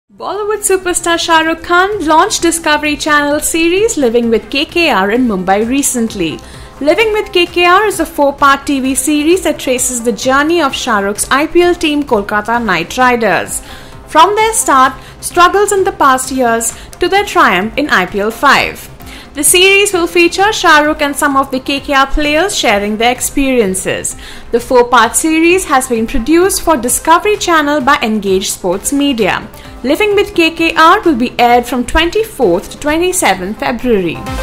Bollywood superstar Shah Rukh Khan launched Discovery Channel series Living with KKR in Mumbai recently. Living with KKR is a 4-part TV series that traces the journey of Shah Rukh's IPL team Kolkata Knight Riders. From their start, struggles in the past years, to their triumph in IPL 5. The series will feature Shah Rukh and some of the KKR players sharing their experiences. The 4-part series has been produced for Discovery Channel by Engage Sports Media. Living with KKR will be aired from 24th to 27th February.